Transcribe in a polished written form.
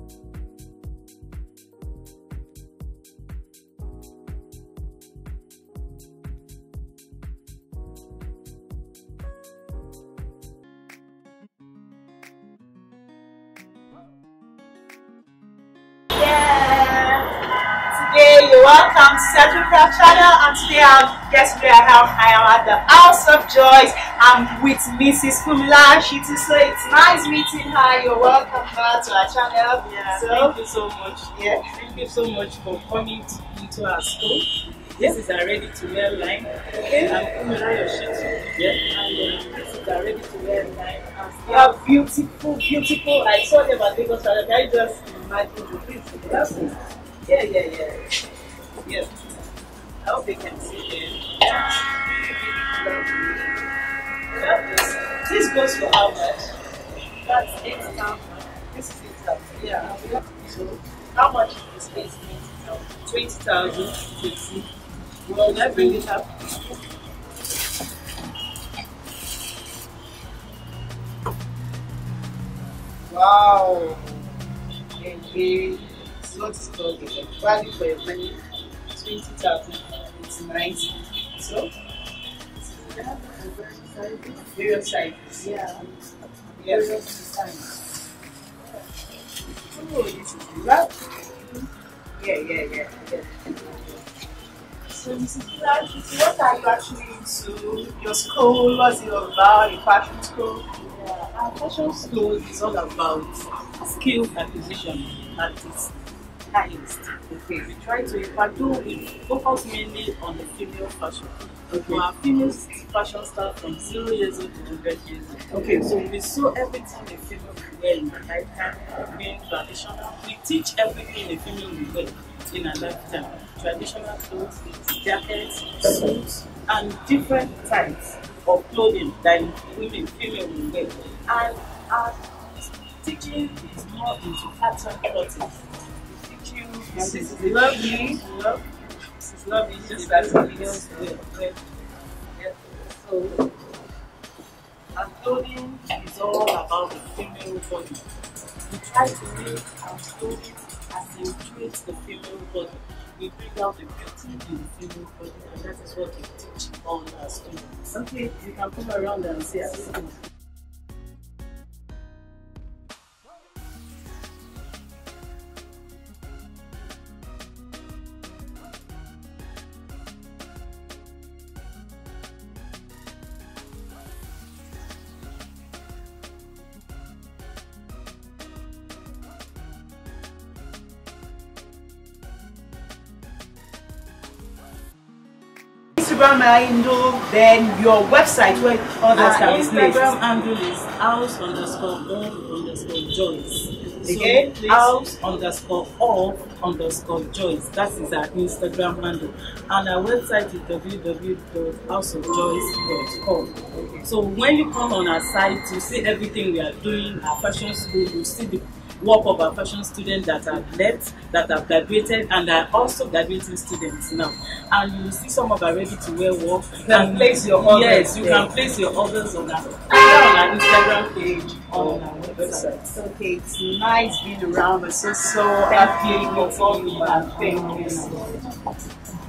Today you're welcome to Setro channel, and today I am at the House of Joyce. I'm with Mrs. Kumila. So it's nice meeting her. You're welcome back to our channel. Yeah, so, thank you so much. Yeah. Thank you so much for coming into our school. This is our ready to wear line. Okay. I'm Kumila your sheet. Yeah. And this is our ready to wear line. You are beautiful, beautiful. I saw them at Lagos. Can I just imagine the beautiful? That's it. Yeah. Yes. I hope they can see them. Lovely. This goes for how much? That's 8,000. This is 8,000. Yeah. So, how much is this? 20,000. Well, I bring it up. Wow. Okay. What is called the value for your money? 20,000. It's 90. So, various sizes. Yeah. Various designs. Oh, this is lovely. Yeah. So, Mrs. Kula, what are you actually into? Your school? What's it all about? Your fashion school? Yeah. Our fashion school is all about skill acquisition at its highest. Okay. We try to we focus mainly on the female fashion. Okay. Our female fashion starts from 0 years old to 100 years old. Okay. So we sew everything a female will wear in a lifetime, being traditional. We teach everything a female will wear in a lifetime. Traditional clothes, jackets, suits, and different types of clothing that female will wear. And our teaching is more into pattern clothing. This is lovely. This is lovely, just as it is. So, our clothing is all about the female body. We try to make our clothing accentuate the female body. We bring out the beauty in the female body, and that is what we teach all our students. Okay. You can come around and see us. Instagram handle, then your website where others can be placed. Instagram handle is house_of_Joyce. Again, so house_of_Joyce. That is our Instagram handle. And our website is www.houseofjoyce.com. Okay. So when you come on our site, you see everything we are doing, our fashion school, you see the work of our fashion students that are left, that have graduated, and are also graduating students now. And you will see some of our ready-to-wear work. You can place your orders. Yes, you can place your orders on our Instagram page on our website. Okay, it's nice being around. We're so happy with all you. Thank you.